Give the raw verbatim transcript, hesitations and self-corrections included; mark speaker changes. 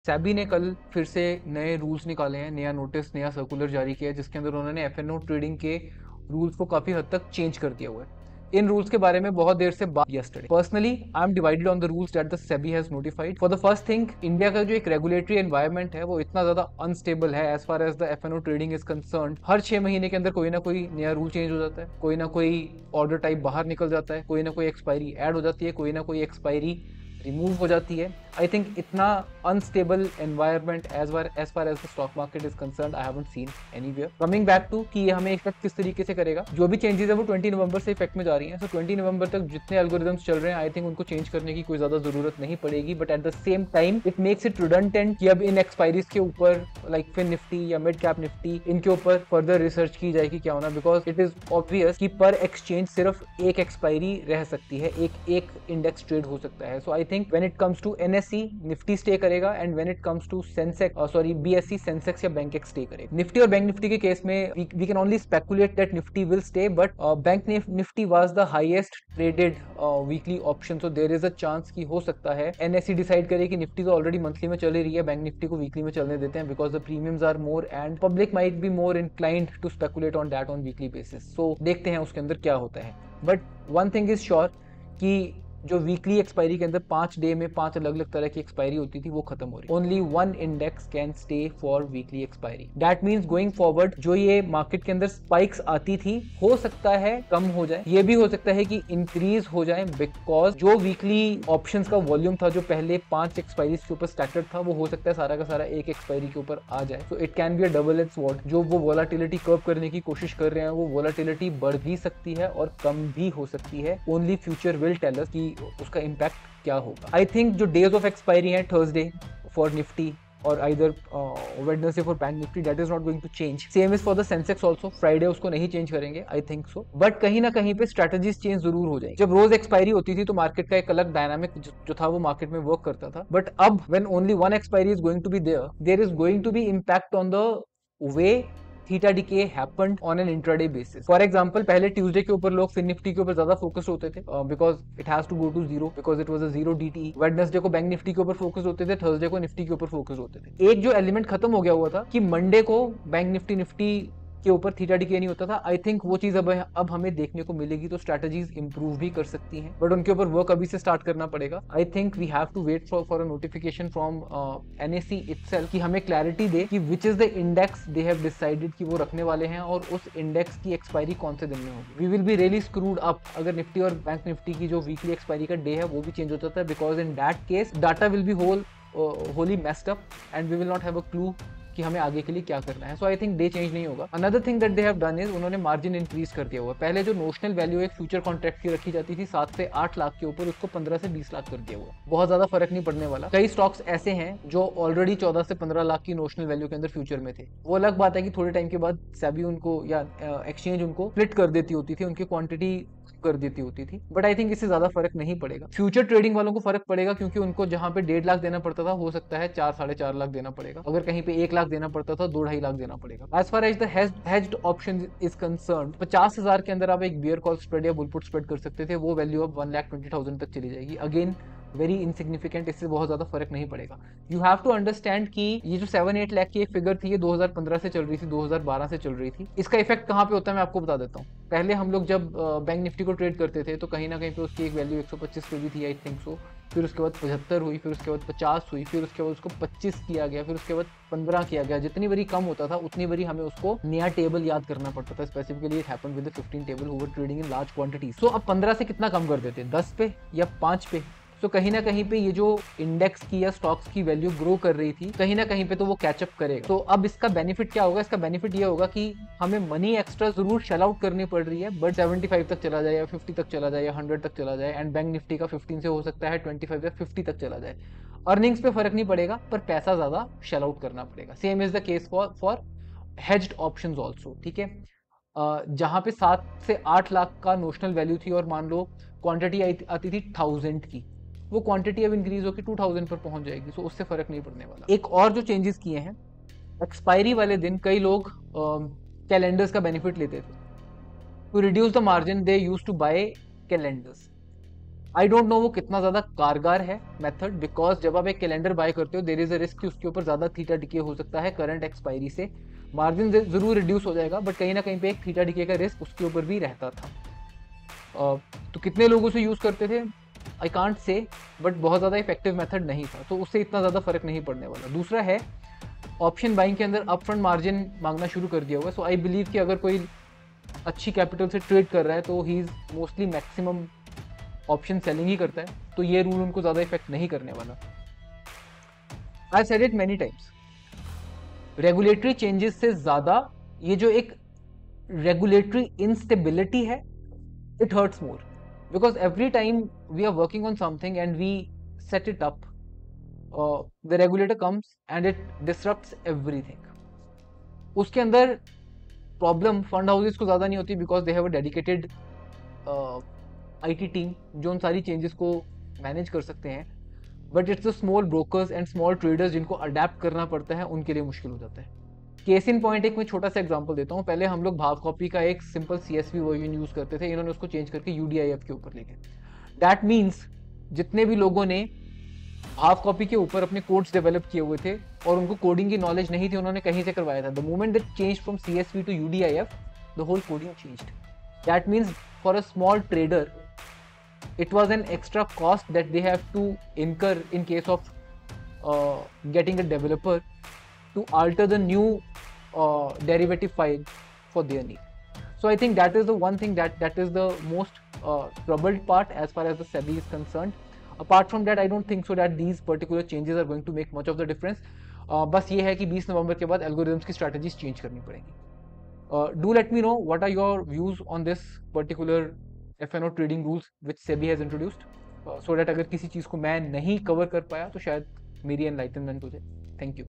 Speaker 1: सेबी ने कल फिर से नए रूल्स निकाले हैं, नया नोटिस, नया सर्कुलर जारी किया है, जिसके अंदर उन्होंने एफएनओ ट्रेडिंग के रूल्स को काफी हद तक चेंज कर दिया हुआ है। इन रूल्स के बारे में बहुत देर से बात yesterday. Personally I am divided on the rules that the SEBI has notified. For the first thing, India का जो एक रेगुलेटरी एनवायरनमेंट है वो इतना ज्यादा अनस्टेबल है as far as the FNO trading is concern. हर छह महीने के अंदर कोई ना कोई नया रूल चेंज हो जाता है, कोई ना कोई ऑर्डर टाइप बाहर निकल जाता है, कोई ना कोई एक्सपायरी ऐड हो जाती है, कोई ना कोई एक्सपायरी रिमूव हो जाती है। आई थिंक इतना unstable environment as far as far as the stock market is concern I haven't seen anywhere. Coming back to कि ये हमें इफेक्ट किस तरीके से करेगा, जो भी चेंजेस है वो ट्वेंटी नवंबर से इफेक्ट में जा रही हैं। सो ट्वेंटी नवंबर तक जितने एल्गोरिदम्स चल रहे हैं आई थिंक उनको चेंज करने की कोई ज्यादा जरूरत नहीं पड़ेगी, but at the same time it makes it redundant कि अब इन एक्सपायरीज के ऊपर लाइक फिन निफ्टी या मिड कैप निफ्टी इनके ऊपर फर्दर रिसर्च की जाएगी क्या होना, बिकॉज इट इज ऑब्वियस कि पर एक्सचेंज सिर्फ एक एक्सपायरी रह सकती है, एक एक इंडेक्स ट्रेड हो सकता है। So I think when it comes to NSE Nifty stay करेगा, and when it comes to Sensex sorry BSE Sensex या बैंक एक्स स्टे करेगा। निफ्टी और बैंक निफ्टी के केस में we can only speculate that Nifty will stay, but bank Nifty was the highest traded weekly option, so there is a chance कि हो सकता है NSE decide करे कि निफ्टी तो ऑलरेडी मंथली में चल रही है, बैंक निफ्टी को वीकली में चलने देते हैं, because the premiums are more and public might be more inclined to speculate on that on weekly basis. So देखते हैं उसके अंदर क्या होता है, but one thing is sure कि जो वीकली एक्सपायरी के अंदर पांच डे में पांच अलग अलग तरह की एक्सपायरी होती थी वो खत्म हो रही है। Only one index can stay for weekly expiry. That means going forward जो ये मार्केट के अंदर स्पाइक्स आती थी हो सकता है कम हो जाए, ये भी हो सकता है कि इंक्रीज हो जाए, बिकॉज जो वीकली ऑप्शंस का वॉल्यूम था जो पहले पांच एक्सपायरी के ऊपर स्टैक्टर्ड था वो हो सकता है सारा का सारा एक एक्सपायरी के ऊपर आ जाए। तो it can be a double edge sword. जो वो वोलाटिलिटी कर्व करने की कोशिश कर रहे हैं वो वोलाटिलिटी बढ़ भी सकती है और कम भी हो सकती है। Only future will tell us कि उसका इंपैक्ट क्या होगा। आई थिंक जो डेज ऑफ एक्सपायरी है थर्सडे फॉर निफ्टी और either Wednesday for bank Nifty, that is not going to change. Same is for the Sensex also, Friday उसको नहीं change करेंगे आई थिंक सो, बट कहीं ना कहीं पे स्ट्रेटजीज चेंज जरूर हो जाएगी। जब रोज एक्सपायरी होती थी तो मार्केट का एक अलग डायनामिक जो था वो मार्केट में वर्क करता था, बट अब when only one expiry is going to be there, there is going to be impact on the way theta decay happened on an intraday basis. For example पहले Tuesday के ऊपर लोग fin Nifty के ऊपर ज्यादा focus होते थे because it has to go to zero, because it was a zero DT. Wednesday को बैंक निफ्टी के ऊपर फोकस होते थे, थर्सडे को निफ्टी के ऊपर फोकस होते थे। एक जो एलिमेंट खत्म हो गया हुआ था कि मंडे को बैंक निफ्टी निफ्टी के ऊपर थीटा डीके नहीं होता था। आई थिंक वो चीज अब अब हमें देखने को मिलेगी, तो स्ट्रेटजीज इंप्रूव भी कर सकती हैं, बट उनके ऊपर वर्क अभी से स्टार्ट करना पड़ेगा। I think we have to wait for for a notification from NSE itself कि हमें क्लैरिटी दे कि which is the index they have decided कि वो रखने वाले हैं और उस इंडेक्स की एक्सपायरी कौन से दिन में होगी। We will be really screwed up अगर निफ्टी और बैंक निफ्टी की जो वीकली एक्सपायरी का डे है वो भी चेंज हो जाता है, because in that case data will be whole holy messed up and we will not have a clue कि हमें आगे के लिए क्या करना है। So I think day change नहीं होगा। Another thing that they have done is उन्होंने मार्जिन इंक्रीज कर दिया हुआ। पहले जो नोशनल वैल्यू एक फ्यूचर कॉन्ट्रैक्ट की रखी जाती थी सात से आठ लाख के ऊपर, उसको पंद्रह से बीस लाख कर दिया हुआ। बहुत ज्यादा फर्क नहीं पड़ने वाला। कई स्टॉक्स ऐसे हैं जो ऑलरेडी चौदह से पंद्रह लाख की नोशनल वैल्यू के अंदर फ्यूचर में थे। वो अलग बात है कि थोड़े टाइम के बाद सेबी उनको या एक्सचेंज उनको स्प्लिट कर देती होती थी, उनकी क्वांटिटी कर देती होती थी, बट आई थिंक इससे ज्यादा फर्क नहीं पड़ेगा। फ्यूचर ट्रेडिंग वालों को फर्क पड़ेगा क्योंकि उनको जहां पे डेढ़ लाख देना पड़ता था हो सकता है चार साढ़े चार लाख देना पड़ेगा। अगर कहीं पे एक लाख देना पड़ता था दो ढाई लाख देना पड़ेगा। As far as the hedged option is concern, पचास हजार के अंदर आप एक बियर कॉल स्प्रेड या बुलपुट स्प्रेड कर सकते थे, वो वैल्यू अब वन लाख ट्वेंटी थाउजेंड तक चली जाएगी। अगेन वेरी इनसिग्निफिकेंट, इससे बहुत ज्यादा फर्क नहीं पड़ेगा। यू हैव टू अंडरस्टैंड कि ये जो सेवन एट लाख की एक फिगर थी ये दो हज़ार पंद्रह से चल रही थी, दो हज़ार बारह से चल रही थी। इसका इफेक्ट कहाँ पे होता है मैं आपको बता देता हूँ। पहले हम लोग जब बैंक निफ्टी को ट्रेड करते थे तो कहीं ना कहीं पे उसकी एक वैल्यू एक सौ पच्चीस पे भी थी आई थिंक सो, फिर उसके बाद पचहत्तर हुई, फिर उसके बाद पचास हुई, फिर उसके बाद उसको पच्चीस किया गया, फिर उसके बाद पंद्रह किया गया। जितनी बारी कम होता था उतनी बारी हमें उसको नया टेबल याद करना पड़ता था। Specifically it happened with the fifteen table who were trading in large quantities. So अब पंद्रह से कितना कम कर देते, दस पे या पांच पे। तो कहीं ना कहीं पे ये जो इंडेक्स की या स्टॉक्स की वैल्यू ग्रो कर रही थी कहीं ना कहीं पे तो वो कैचअप करेगा। तो अब इसका बेनिफिट क्या होगा, इसका बेनिफिट ये होगा कि हमें मनी एक्स्ट्रा जरूर शेल आउट करनी पड़ रही है, बट पचहत्तर तक चला जाए या पचास तक चला जाए या सौ तक चला जाए, एंड बैंक निफ्टी का पंद्रह से हो सकता है पच्चीस या पचास तक चला जाए। अर्निंग्स पे फर्क नहीं पड़ेगा पर पैसा ज्यादा शेल आउट करना पड़ेगा। Same is the case for for hedged options also, ठीक है। जहां पे सात से आठ लाख का नोशनल वैल्यू थी और मान लो क्वांटिटी आती थी थाउजेंड की, वो क्वांटिटी अब इंक्रीज होकर टू थाउजेंड पर पहुंच जाएगी। सो उससे फर्क नहीं पड़ने वाला। एक और जो चेंजेस किए हैं, एक्सपायरी वाले दिन कई लोग कैलेंडर्स का बेनिफिट लेते थे। To reduce the margin they used to buy calendars. I don't know वो कितना ज़्यादा कारगर है मेथड, बिकॉज जब आप एक कैलेंडर बाय करते हो देर इज़ अ रिस्क कि उसके ऊपर ज़्यादा थीटा डिके हो सकता है करंट एक्सपायरी से। मार्जिन ज़रूर रिड्यूस हो जाएगा, बट कहीं ना कहीं पे एक थीटा डिके का रिस्क उसके ऊपर भी रहता था। uh, तो कितने लोग उसे यूज़ करते थे आई कांट से, बट बहुत ज़्यादा इफेक्टिव मेथड नहीं था, तो उससे इतना ज़्यादा फर्क नहीं पड़ने वाला। दूसरा है ऑप्शन बाइंग के अंदर अपफ्रंट मार्जिन मांगना शुरू कर दिया हुआ, सो आई बिलीव कि अगर कोई अच्छी कैपिटल से ट्रेड कर रहा है तो he is mostly maximum option selling ही करता है, तो ये रूल उनको ज़्यादा इफेक्ट नहीं करने वाला। I said it many times, regulatory changes से ज़्यादा ये जो एक रेगुलेटरी इंस्टेबिलिटी है, it hurts more, because every time we are working on something and we set it up, uh, the regulator comes and it disrupts everything. उसके अंदर problem fund houses को ज़्यादा नहीं होती, because they have a dedicated IT team जो उन सारी changes को मैनेज कर सकते हैं, but it's the small brokers and small traders जिनको अडेप्ट करना पड़ता है, उनके लिए मुश्किल हो जाता है। केस इन पॉइंट एक मैं छोटा सा एग्जांपल देता हूँ। पहले हम लोग भाव कॉपी का एक सिंपल सीएसवी वर्जन यूज करते थे, इन्होंने उसको चेंज करके यूडीआईएफ के ऊपर लेके। दैट मीन्स जितने भी लोगों ने भाव कॉपी के ऊपर अपने कोड्स डेवलप किए हुए थे और उनको कोडिंग की नॉलेज नहीं थी, उन्होंने कहीं से करवाया था। The moment that change from CSV to UDIF, the whole coding changed. That means for a small trader it was an extra cost that they have to incur in case of uh, getting a developer to alter the new uh, derivative file for their need. So I think that is the one thing that that is the most uh, troubled part as far as the SEBI is concerned. Apart from that, I don't think so that these particular changes are going to make much of the difference. uh, बस ये है कि बीस नवंबर के बाद algorithms की strategies change करनी पड़ेगी। Do let me know what are your views on this particular F N O trading rules which SEBI has introduced, so that अगर किसी चीज़ को मैं नहीं कवर कर पाया तो शायद मेरी एनलाइटनमेंट हो जाए। Thank you.